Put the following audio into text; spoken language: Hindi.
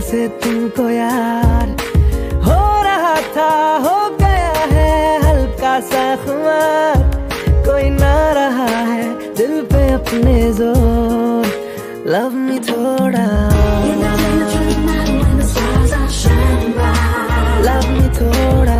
से तुमको यार हो रहा था, हो गया है हल्का सा खुमार, कोई ना रहा है दिल पे अपने जोर, लव मी थोड़ा, love me थोड़ा।